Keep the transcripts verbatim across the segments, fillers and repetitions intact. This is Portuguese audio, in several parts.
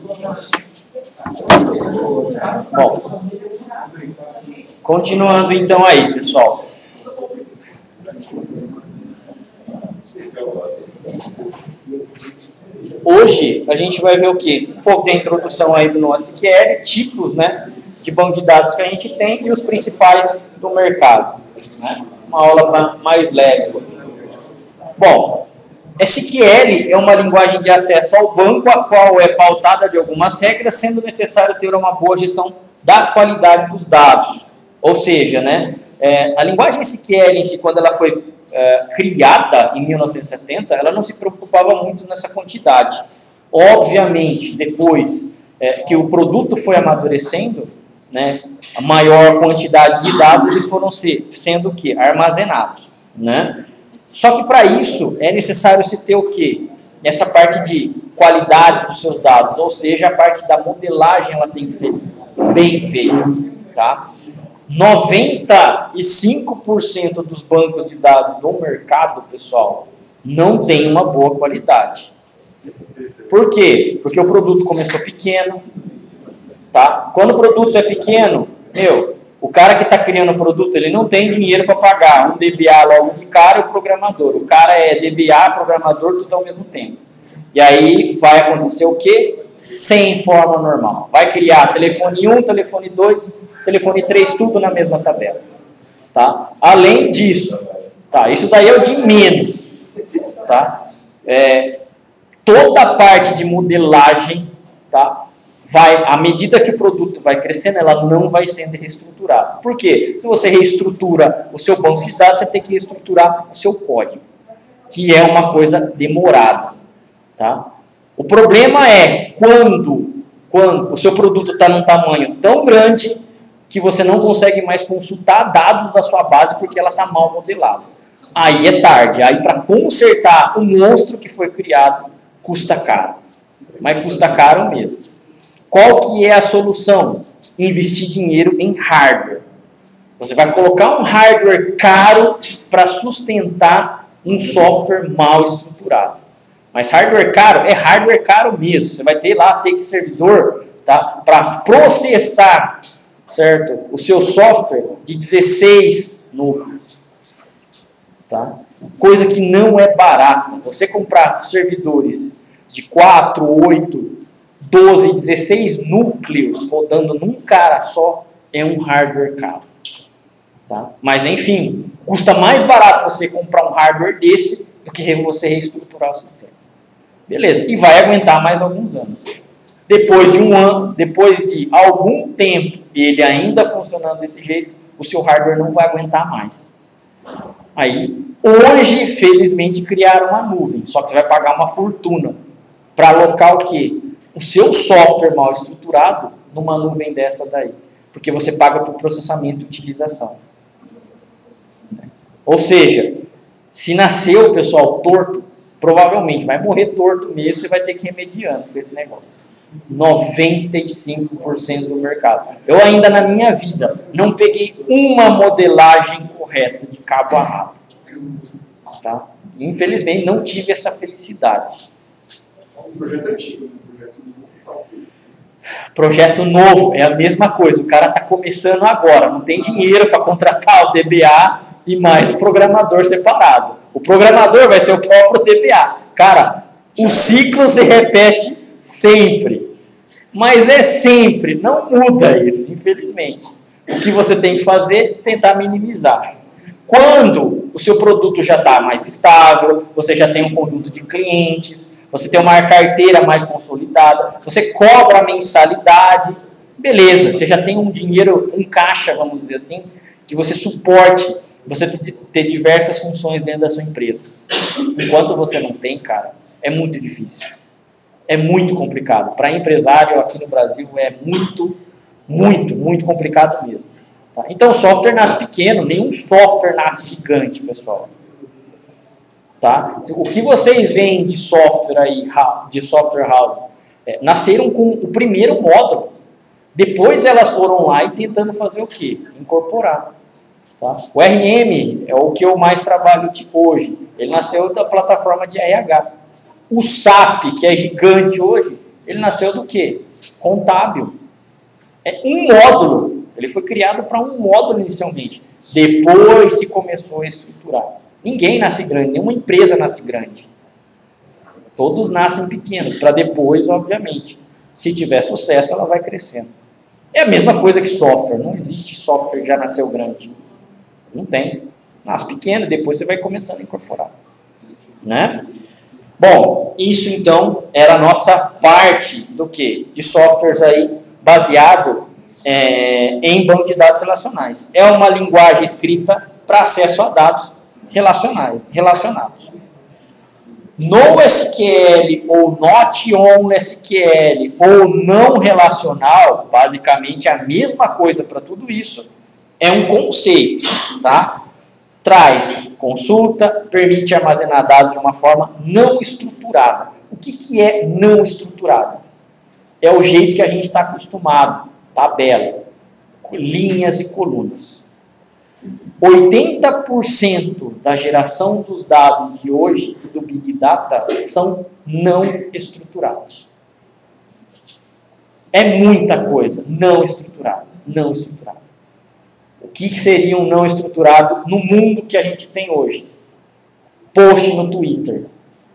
Bom, continuando então aí, pessoal. Hoje a gente vai ver o quê? Um pouco da introdução aí do nosso S Q L, tipos, né, de banco de dados que a gente tem e os principais do mercado. Né? Uma aula mais leve. Bom, S Q L é uma linguagem de acesso ao banco, a qual é pautada de algumas regras, sendo necessário ter uma boa gestão da qualidade dos dados. Ou seja, né, é, a linguagem S Q L em si, quando ela foi é, criada em mil novecentos e setenta, ela não se preocupava muito nessa quantidade. Obviamente, depois é, que o produto foi amadurecendo, né, a maior quantidade de dados eles foram ser, sendo o quê? Armazenados. Né? Só que para isso é necessário se ter o quê? Essa parte de qualidade dos seus dados, ou seja, a parte da modelagem ela tem que ser bem feita. Tá? noventa e cinco por cento dos bancos de dados do mercado, pessoal, não tem uma boa qualidade. Por quê? Porque o produto começou pequeno. Tá? Quando o produto é pequeno, meu, o cara que está criando o produto, ele não tem dinheiro para pagar um D B A logo de cara e o programador. O cara é D B A, programador, tudo ao mesmo tempo. E aí vai acontecer o quê? Sem forma normal. Vai criar telefone um, telefone dois, telefone três, tudo na mesma tabela. Tá? Além disso, tá? Isso daí é o de menos. Tá? É, toda a parte de modelagem, tá? Vai, à medida que o produto vai crescendo, ela não vai sendo reestruturada. Por quê? Se você reestrutura o seu banco de dados, você tem que reestruturar o seu código, que é uma coisa demorada. Tá? O problema é quando, quando o seu produto está num tamanho tão grande que você não consegue mais consultar dados da sua base porque ela está mal modelada. Aí é tarde. Aí para consertar o monstro que foi criado, custa caro. Mas custa caro mesmo. Qual que é a solução? Investir dinheiro em hardware. Você vai colocar um hardware caro para sustentar um software mal estruturado. Mas hardware caro é hardware caro mesmo. Você vai ter lá, ter que servidor, tá, para processar, certo, o seu software de dezesseis núcleos. Tá? Coisa que não é barata. Você comprar servidores de quatro, oito, doze, dezesseis núcleos rodando num cara só é um hardware caro. Tá? Mas, enfim, custa mais barato você comprar um hardware desse do que você reestruturar o sistema. Beleza, e vai aguentar mais alguns anos. Depois de um ano, depois de algum tempo, ele ainda funcionando desse jeito, o seu hardware não vai aguentar mais. Aí, hoje, felizmente, criaram uma nuvem, só que você vai pagar uma fortuna para alocar o quê? O seu software mal estruturado numa nuvem dessa daí. Porque você paga por processamento e utilização. Ou seja, se nasceu, pessoal, torto, provavelmente vai morrer torto mesmo, você vai ter que ir remediando com esse negócio. noventa e cinco por cento do mercado. Eu ainda na minha vida não peguei uma modelagem correta de cabo a rabo. Tá? Infelizmente não tive essa felicidade. Um projeto antigo. Projeto novo, é a mesma coisa, o cara está começando agora, não tem dinheiro para contratar o D B A e mais o programador separado. O programador vai ser o próprio D B A. Cara, o ciclo se repete sempre, mas é sempre, não muda isso, infelizmente. O que você tem que fazer é tentar minimizar. Quando o seu produto já está mais estável, você já tem um conjunto de clientes, você tem uma carteira mais consolidada, você cobra a mensalidade, beleza, você já tem um dinheiro, um caixa, vamos dizer assim, que você suporte, você ter diversas funções dentro da sua empresa. Enquanto você não tem, cara, é muito difícil. É muito complicado. Para empresário aqui no Brasil é muito, muito, muito complicado mesmo. Tá? Então o software nasce pequeno, nenhum software nasce gigante, pessoal. Tá? O que vocês veem de software aí, de software house, é, nasceram com o primeiro módulo. Depois elas foram lá e tentando fazer o quê? Incorporar. Tá? O R M é o que eu mais trabalho hoje. Ele nasceu da plataforma de R H. O S A P, que é gigante hoje, Ele nasceu do quê? Contábil. É um módulo. Ele foi criado para um módulo inicialmente. Depois se começou a estruturar. Ninguém nasce grande, nenhuma empresa nasce grande. Todos nascem pequenos, para depois, obviamente, se tiver sucesso, ela vai crescendo. É a mesma coisa que software. Não existe software que já nasceu grande. Não tem. Nasce pequeno, depois você vai começando a incorporar. Né? Bom, isso então era a nossa parte do quê? De softwares aí baseado é, em banco de dados relacionais. É uma linguagem escrita para acesso a dados relacionais, relacionados. No S Q L ou not on S Q L ou não relacional, basicamente a mesma coisa para tudo isso, é um conceito, tá? Traz consulta, permite armazenar dados de uma forma não estruturada. O que, que é não estruturada? É o jeito que a gente está acostumado, tabela, linhas e colunas. oitenta por cento da geração dos dados de hoje e do Big Data são não estruturados. É muita coisa não estruturada, não estruturada. O que seria um não estruturado no mundo que a gente tem hoje? Post no Twitter.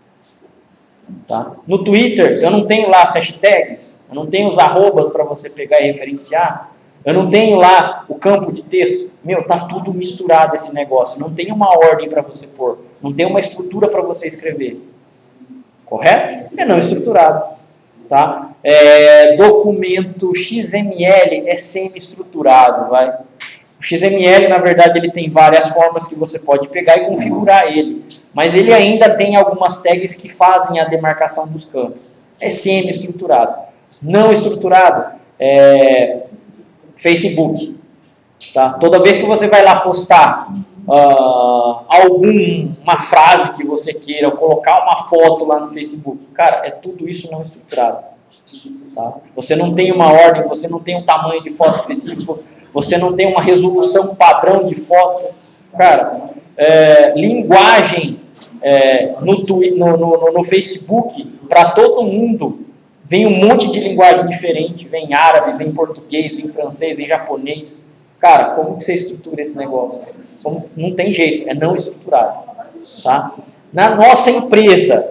Tá? No Twitter, eu não tenho lá as hashtags, eu não tenho os arrobas para você pegar e referenciar, eu não tenho lá o campo de texto. Meu, tá tudo misturado esse negócio. Não tem uma ordem para você pôr. Não tem uma estrutura para você escrever. Correto? É não estruturado. Tá? É, documento X M L é semi-estruturado. Vai. O X M L, na verdade, ele tem várias formas que você pode pegar e configurar ele. Mas ele ainda tem algumas tags que fazem a demarcação dos campos. É semi-estruturado. Não estruturado é Facebook. Tá? Toda vez que você vai lá postar uh, alguma frase que você queira, ou colocar uma foto lá no Facebook, cara, é tudo isso não estruturado. Tá? Você não tem uma ordem, você não tem um tamanho de foto específico, você não tem uma resolução padrão de foto. Cara, é, linguagem é, no, no, no, no Facebook, para todo mundo, vem um monte de linguagem diferente, vem árabe, vem português, vem francês, vem japonês. Cara, como que você estrutura esse negócio? Como, não tem jeito, é não estruturado. Tá? Na nossa empresa,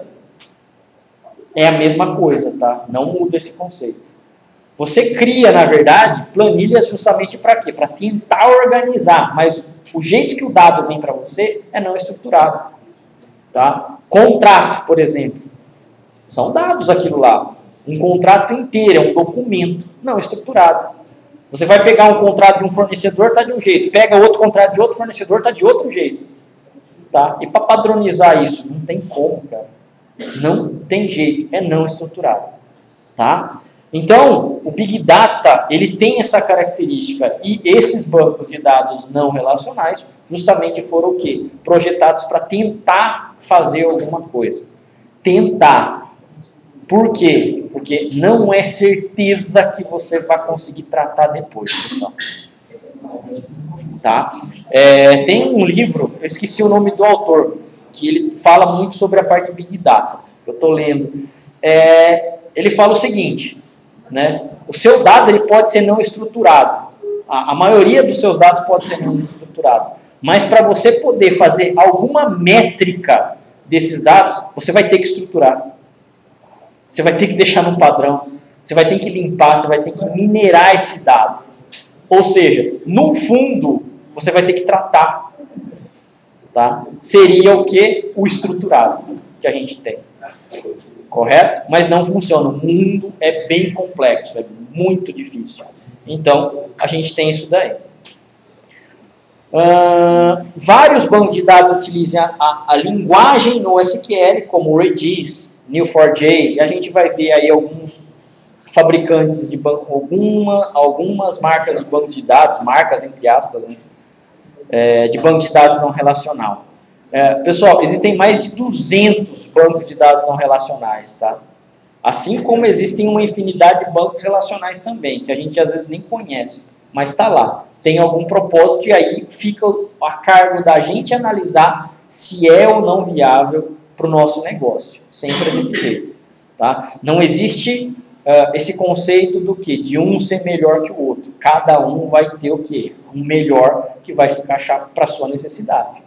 é a mesma coisa, tá? Não muda esse conceito. Você cria, na verdade, planilhas justamente para quê? Para tentar organizar, mas o jeito que o dado vem para você é não estruturado. Tá? Contrato, por exemplo, são dados aquilo lá. Um contrato inteiro, é um documento não estruturado. Você vai pegar um contrato de um fornecedor, está de um jeito. Pega outro contrato de outro fornecedor, está de outro jeito. Tá? E para padronizar isso, não tem como, cara. Não tem jeito, é não estruturado. Tá? Então, o Big Data, ele tem essa característica. E esses bancos de dados não relacionais, justamente foram o quê? Projetados para tentar fazer alguma coisa. Tentar. Por quê? Porque não é certeza que você vai conseguir tratar depois, pessoal. Tá? É, tem um livro, eu esqueci o nome do autor, que ele fala muito sobre a parte de Big Data, que eu estou lendo. É, ele fala o seguinte, né? O seu dado ele pode ser não estruturado. A, a maioria dos seus dados pode ser não estruturado. Mas para você poder fazer alguma métrica desses dados, você vai ter que estruturar. Você vai ter que deixar num padrão, você vai ter que limpar, você vai ter que minerar esse dado. Ou seja, no fundo, você vai ter que tratar. Tá? Seria o que? O estruturado que a gente tem. Correto? Mas não funciona. O mundo é bem complexo, é muito difícil. Então, a gente tem isso daí. Uh, vários bancos de dados utilizam a, a linguagem no S Q L, como o Redis, Neo four j, e a gente vai ver aí alguns fabricantes de banco, alguma, algumas marcas de banco de dados, marcas entre aspas, né, é, de banco de dados não relacional. É, pessoal, existem mais de duzentos bancos de dados não relacionais, tá? Assim como existem uma infinidade de bancos relacionais também, que a gente às vezes nem conhece, mas está lá. Tem algum propósito e aí fica a cargo da gente analisar se é ou não viável para o nosso negócio. Sempre desse jeito. Tá? Não existe uh, esse conceito do que? De um ser melhor que o outro. Cada um vai ter o quê? Um melhor que vai se encaixar para a sua necessidade.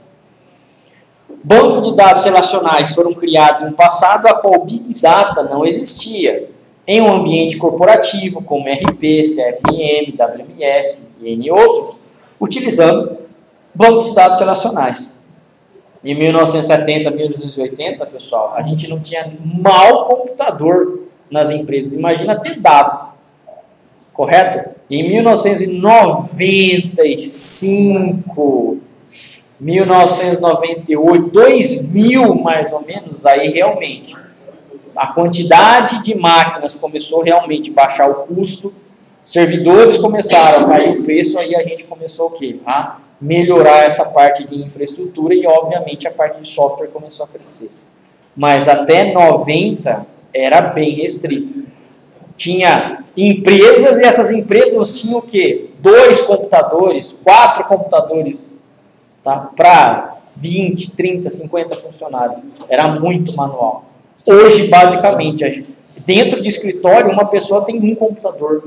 Banco de dados relacionais foram criados no passado, a qual Big Data não existia. Em um ambiente corporativo, como R P, C R M, W M S e N outros, utilizando banco de dados relacionais. Em mil novecentos e setenta, mil novecentos e oitenta, pessoal, a gente não tinha mal computador nas empresas. Imagina ter dado, correto? Em mil novecentos e noventa e cinco, mil novecentos e noventa e oito, dois mil mais ou menos, aí realmente a quantidade de máquinas começou realmente a baixar o custo, servidores começaram a cair o preço, aí a gente começou o quê? A melhorar essa parte de infraestrutura e, obviamente, a parte de software começou a crescer. Mas até noventa era bem restrito. Tinha empresas e essas empresas tinham o quê? Dois computadores, quatro computadores, tá? Para vinte, trinta, cinquenta funcionários. Era muito manual. Hoje, basicamente, dentro de escritório, uma pessoa tem um computador.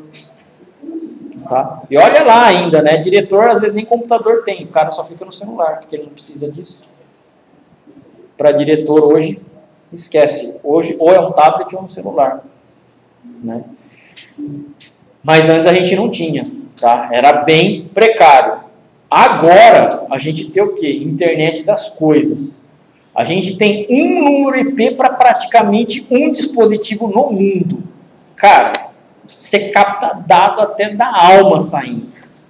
Tá? E olha lá ainda, né? Diretor às vezes nem computador tem, o cara só fica no celular, porque ele não precisa disso. Para diretor hoje, esquece. Hoje ou é um tablet ou um celular. Né? Mas antes a gente não tinha, tá? Era bem precário. Agora a gente tem o quê? Internet das coisas. A gente tem um número I P para praticamente um dispositivo no mundo. Cara, você capta dado até da alma saindo.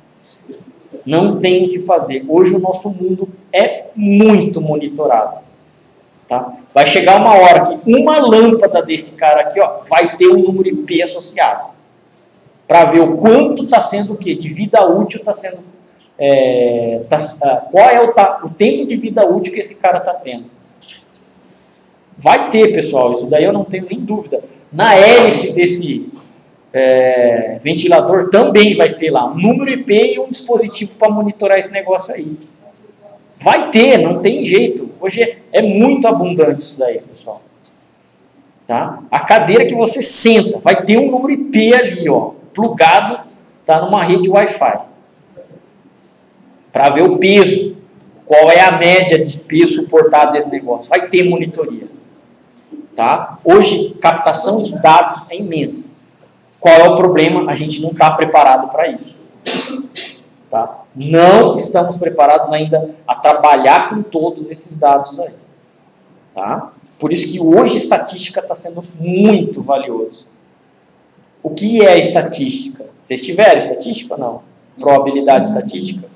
Não tem o que fazer. Hoje o nosso mundo é muito monitorado. Tá? Vai chegar uma hora que uma lâmpada desse cara aqui, ó, vai ter um número I P associado. Para ver o quanto está sendo o quê? De vida útil está sendo... É, tá, qual é o, tá, o tempo de vida útil que esse cara está tendo. Vai ter, pessoal. Isso daí eu não tenho nem dúvida. Na hélice desse... É, ventilador também vai ter lá um número I P e um dispositivo para monitorar esse negócio aí. Vai ter, não tem jeito. Hoje é, é muito abundante isso daí, pessoal. Tá? A cadeira que você senta vai ter um número I P ali, ó, plugado, tá, numa rede Wi-Fi. Para ver o peso, qual é a média de peso suportado desse negócio. Vai ter monitoria. Tá? Hoje, captação de dados é imensa. Qual é o problema? A gente não está preparado para isso. Tá? Não estamos preparados ainda a trabalhar com todos esses dados aí. Tá? Por isso que hoje estatística está sendo muito valioso. O que é estatística? Vocês tiveram estatística ou não? Probabilidade estatística?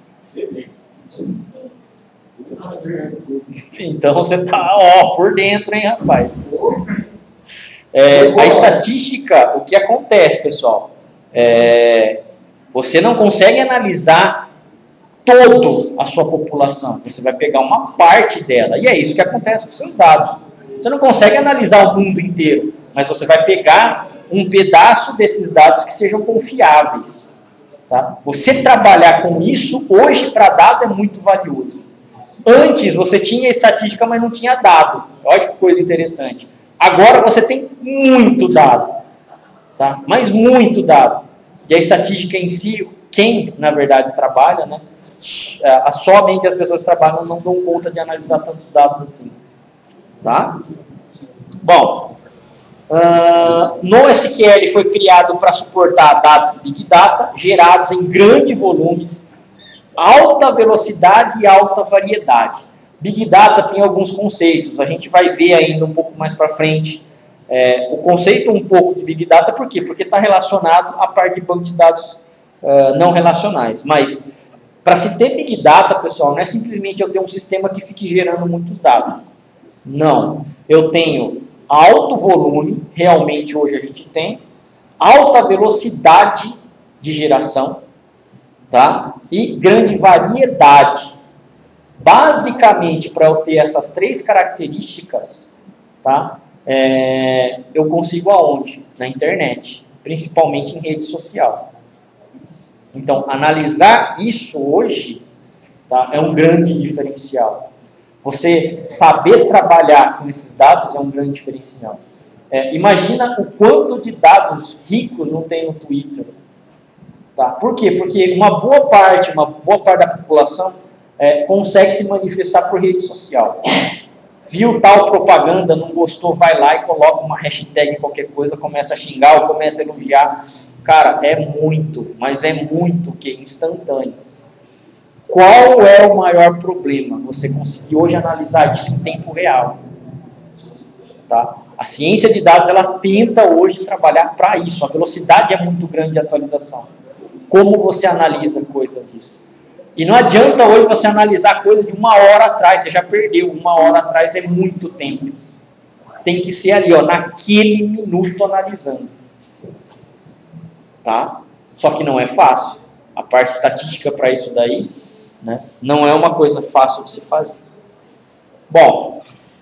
Então você está ó, por dentro, hein, rapaz? É, a estatística, o que acontece, pessoal? É, você não consegue analisar toda a sua população. Você vai pegar uma parte dela. E é isso que acontece com os seus dados. Você não consegue analisar o mundo inteiro, mas você vai pegar um pedaço desses dados que sejam confiáveis. Tá? Você trabalhar com isso hoje para dado é muito valioso. Antes você tinha estatística, mas não tinha dado. Olha que coisa interessante. Agora você tem muito dado, tá? Mas muito dado. E a estatística em si, quem na verdade trabalha, né? Somente as pessoas que trabalham não dão conta de analisar tantos dados assim. Tá? Bom, uh, no S Q L foi criado para suportar dados de Big Data gerados em grandes volumes, alta velocidade e alta variedade. Big Data tem alguns conceitos, a gente vai ver ainda um pouco mais para frente. É, o conceito um pouco de Big Data, por quê? Porque está relacionado à parte de banco de dados uh, não relacionais. Mas, para se ter Big Data, pessoal, não é simplesmente eu ter um sistema que fique gerando muitos dados. Não. Eu tenho alto volume, realmente hoje a gente tem, alta velocidade de geração, tá? E grande variedade. Basicamente, para eu ter essas três características, tá? É, eu consigo aonde? Na internet, principalmente em rede social. Então, analisar isso hoje, tá, é um grande diferencial. Você saber trabalhar com esses dados é um grande diferencial. É, imagina o quanto de dados ricos não tem no Twitter. Tá? Por quê? Porque uma boa parte, uma boa parte da população é, consegue se manifestar por rede social. Viu tal propaganda, não gostou, vai lá e coloca uma hashtag, qualquer coisa, começa a xingar ou começa a elogiar. Cara, é muito, mas é muito que instantâneo. Qual é o maior problema? Você conseguir hoje analisar isso em tempo real. Tá? A ciência de dados, ela tenta hoje trabalhar para isso. A velocidade é muito grande de atualização. Como você analisa coisas disso? E não adianta hoje você analisar coisa de uma hora atrás, você já perdeu. Uma hora atrás é muito tempo. Tem que ser ali, ó, naquele minuto analisando. Tá? Só que não é fácil. A parte estatística para isso daí, né, não é uma coisa fácil de se fazer. Bom,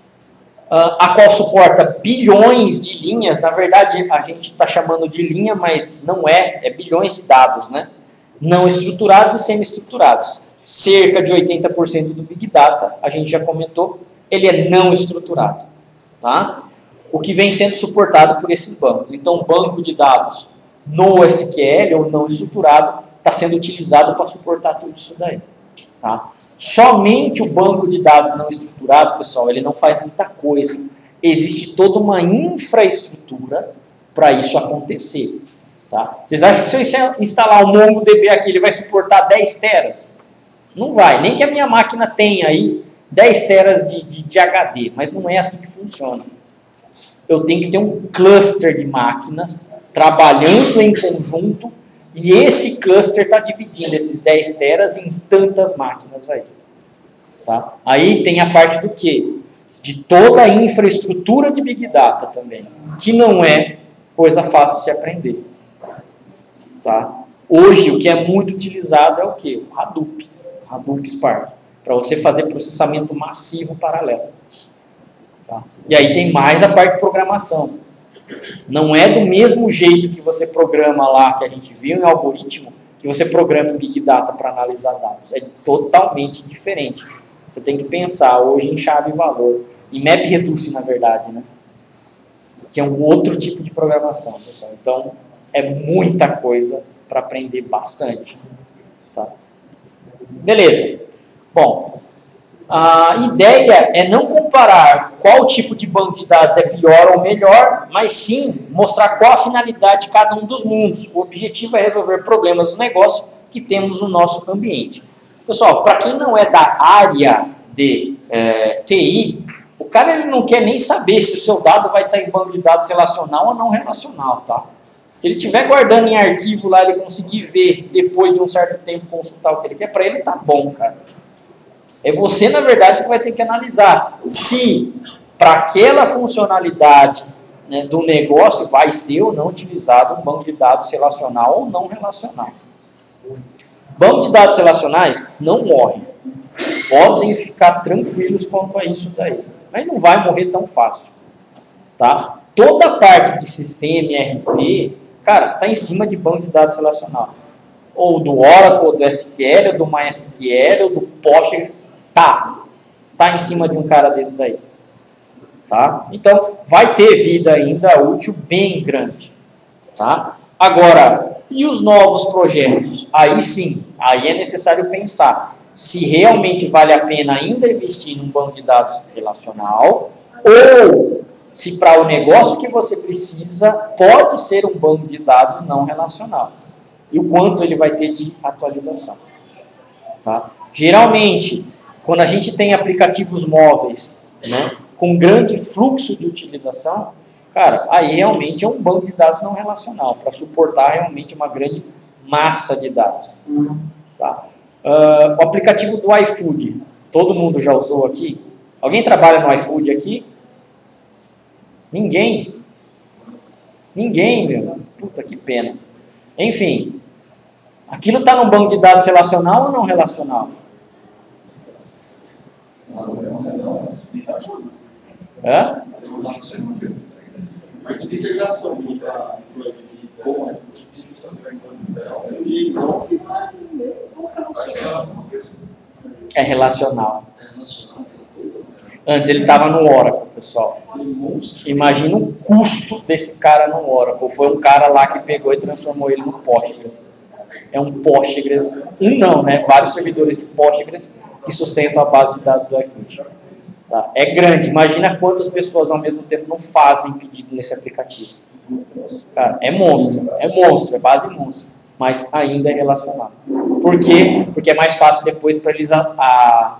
a qual suporta bilhões de linhas, na verdade a gente está chamando de linha, mas não é, é bilhões de dados, né? Não estruturados e semi-estruturados. Cerca de oitenta por cento do Big Data, a gente já comentou, ele é não estruturado. Tá? O que vem sendo suportado por esses bancos. Então, o banco de dados no S Q L ou não estruturado está sendo utilizado para suportar tudo isso daí. Tá? Somente o banco de dados não estruturado, pessoal, ele não faz muita coisa. Existe toda uma infraestrutura para isso acontecer. Tá? Vocês acham que se eu instalar o MongoDB aqui, ele vai suportar dez teras? Não vai, nem que a minha máquina tenha aí dez teras de, de, de H D, mas não é assim que funciona. Eu tenho que ter um cluster de máquinas trabalhando em conjunto e esse cluster está dividindo esses dez teras em tantas máquinas aí. Tá? Aí tem a parte do quê? De toda a infraestrutura de Big Data também, que não é coisa fácil de se aprender. Tá? Hoje, o que é muito utilizado é o quê? O Hadoop, Hadoop Spark, para você fazer processamento massivo paralelo. Tá? E aí tem mais a parte de programação. Não é do mesmo jeito que você programa lá, que a gente viu em algoritmo, que você programa em Big Data para analisar dados. É totalmente diferente. Você tem que pensar hoje em chave e valor. Em MapReduce, na verdade, né? Que é um outro tipo de programação, pessoal. Então, é muita coisa para aprender bastante. Tá? Beleza. Bom, a ideia é não comparar qual tipo de banco de dados é pior ou melhor, mas sim mostrar qual a finalidade de cada um dos mundos. O objetivo é resolver problemas do negócio que temos no nosso ambiente. Pessoal, para quem não é da área de é, T I, o cara ele não quer nem saber se o seu dado vai estar em banco de dados relacional ou não relacional, tá? Se ele estiver guardando em arquivo lá, ele conseguir ver depois de um certo tempo, consultar o que ele quer, para ele tá bom, cara. É você, na verdade, que vai ter que analisar se para aquela funcionalidade, né, do negócio vai ser ou não utilizado um banco de dados relacional ou não relacional. Banco de dados relacionais não morrem. Podem ficar tranquilos quanto a isso daí. Mas não vai morrer tão fácil. Tá? Toda a parte de sistema e R P, cara, está em cima de banco de dados relacional. Ou do Oracle, ou do S Q L, ou do MySQL, ou do Postgres. Tá. Tá em cima de um cara desse daí. Tá? Então, vai ter vida ainda útil bem grande. Tá? Agora, e os novos projetos? Aí sim, aí é necessário pensar se realmente vale a pena ainda investir num banco de dados relacional ou se para o negócio que você precisa pode ser um banco de dados não relacional. E o quanto ele vai ter de atualização. Tá? Geralmente, quando a gente tem aplicativos móveis, né, com grande fluxo de utilização, cara, aí realmente é um banco de dados não relacional, para suportar realmente uma grande massa de dados. Tá? Uh, o aplicativo do iFood, todo mundo já usou aqui? Alguém trabalha no iFood aqui? Ninguém? Ninguém, meu. Puta, que pena. Enfim, aquilo está no banco de dados relacional ou não relacional? Hã? Mas a integração para o iFood com é relacional. Antes ele estava no Oracle, pessoal. Imagina o custo desse cara no Oracle. Foi um cara lá que pegou e transformou ele no Postgres. É um Postgres, um não, né? Vários servidores de Postgres que sustentam a base de dados do iFood. Tá? É grande. Imagina quantas pessoas ao mesmo tempo não fazem pedido nesse aplicativo. Cara, é monstro. É monstro, é base monstro. Mas ainda é relacional. Por quê? Porque é mais fácil depois para eles a, a,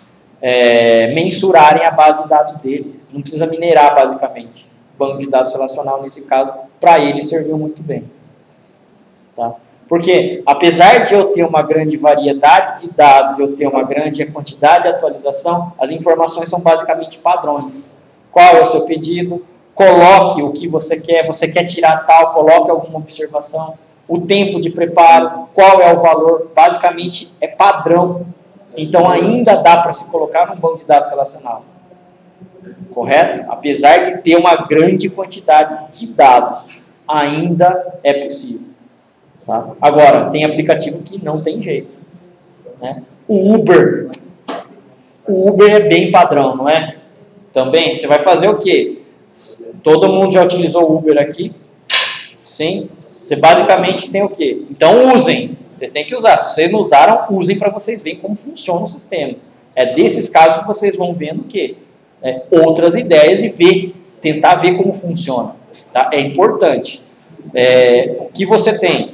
é, mensurarem a base de dados deles. Não precisa minerar, basicamente. Banco de dados relacional, nesse caso, para eles serviu muito bem. Tá? Porque, apesar de eu ter uma grande variedade de dados, eu ter uma grande quantidade de atualização, as informações são basicamente padrões. Qual é o seu pedido? Coloque o que você quer. Você quer tirar tal, coloque alguma observação. O tempo de preparo, qual é o valor, basicamente é padrão. Então ainda dá para se colocar num banco de dados relacional. Correto? Apesar de ter uma grande quantidade de dados, ainda é possível. Tá? Agora, tem aplicativo que não tem jeito. Né? O Uber. O Uber é bem padrão, não é? Também, você vai fazer o quê? Todo mundo já utilizou o Uber aqui? Sim? Você basicamente tem o quê? Então usem. Vocês têm que usar. Se vocês não usaram, usem para vocês verem como funciona o sistema. É desses casos que vocês vão vendo o quê? É, outras ideias e ver, tentar ver como funciona. Tá? É importante. É, o que você tem?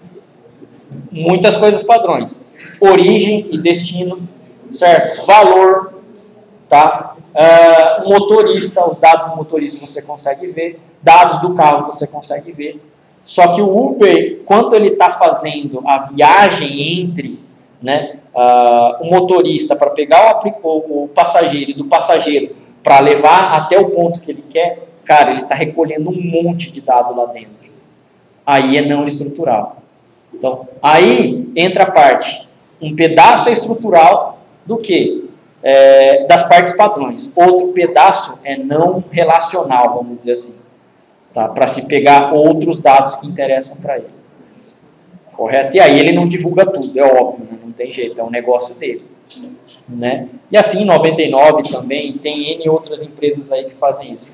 Muitas coisas padrões. Origem e destino, certo? Valor, tá? Uh, motorista, os dados do motorista você consegue ver. Dados do carro você consegue ver. Só que o Uber, quando ele está fazendo a viagem entre, né, uh, o motorista para pegar o, o, o passageiro e do passageiro para levar até o ponto que ele quer, cara, ele está recolhendo um monte de dado lá dentro. Aí é não estrutural. Então, aí entra a parte, um pedaço é estrutural do que? É, das partes padrões. Outro pedaço é não relacional, vamos dizer assim. Tá? Para se pegar outros dados que interessam para ele. Correto? E aí ele não divulga tudo, é óbvio, né? Não tem jeito, é um negócio dele. Né? E assim, noventa e nove também, tem N outras empresas aí que fazem isso.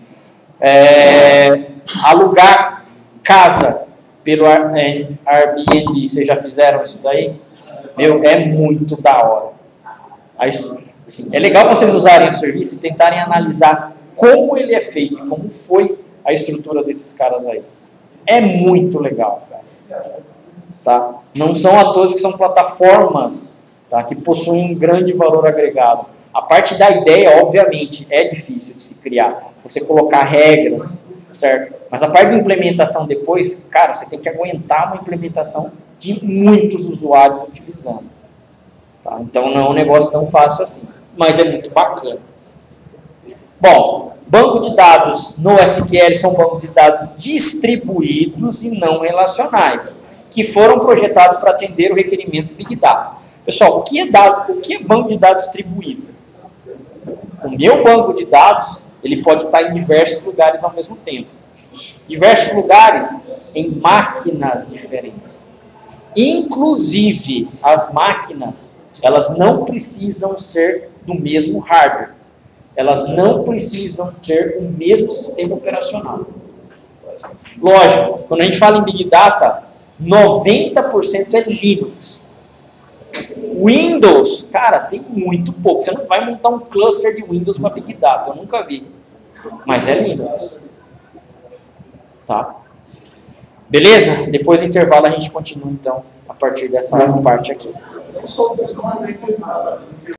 É, alugar casa pelo Airbnb, vocês já fizeram isso daí? Meu, é muito da hora. Assim, é legal vocês usarem o serviço e tentarem analisar como ele é feito e como foi a estrutura desses caras aí. É muito legal, cara. Tá? Não são à toa que são plataformas, tá, que possuem um grande valor agregado. A parte da ideia, obviamente, é difícil de se criar. Você colocar regras, certo? Mas a parte de implementação depois, cara, você tem que aguentar uma implementação de muitos usuários utilizando. Tá? Então não é um negócio tão fácil assim. Mas é muito bacana. Bom, banco de dados no S Q L são bancos de dados distribuídos e não relacionais, que foram projetados para atender o requerimento do Big Data. Pessoal, o que é, dado, o que é banco de dados distribuído? O meu banco de dados, ele pode estar em diversos lugares ao mesmo tempo. Diversos lugares em máquinas diferentes. Inclusive, as máquinas, elas não precisam ser do mesmo hardware. Elas não precisam ter o mesmo sistema operacional. Lógico, quando a gente fala em Big Data, noventa por cento é Linux. Windows, cara, tem muito pouco. Você não vai montar um cluster de Windows para Big Data, eu nunca vi. Mas é Linux. Tá? Beleza? Depois do intervalo a gente continua, então, a partir dessa parte aqui.